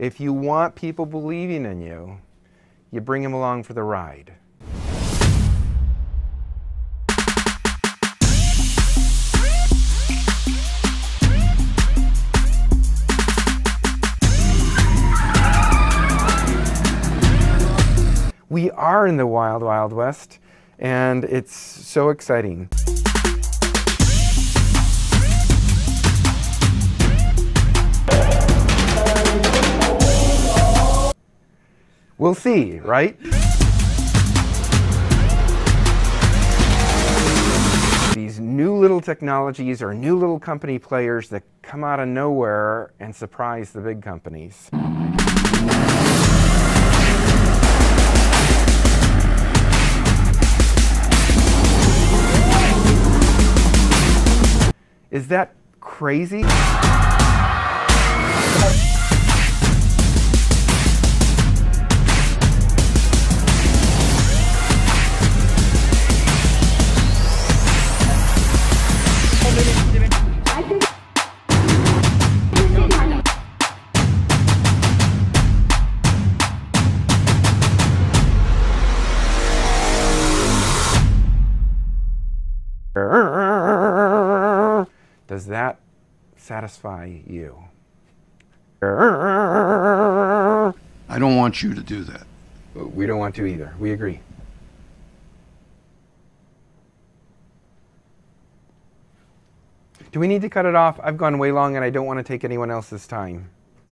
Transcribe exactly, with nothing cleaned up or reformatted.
If you want people believing in you, you bring them along for the ride. We are in the wild, wild west, and it's so exciting. We'll see, right? These new little technologies or new little company players that come out of nowhere and surprise the big companies. Is that crazy? Does that satisfy you? I don't want you to do that. We don't want to either. We agree. Do we need to cut it off? I've gone way long and I don't want to take anyone else's time.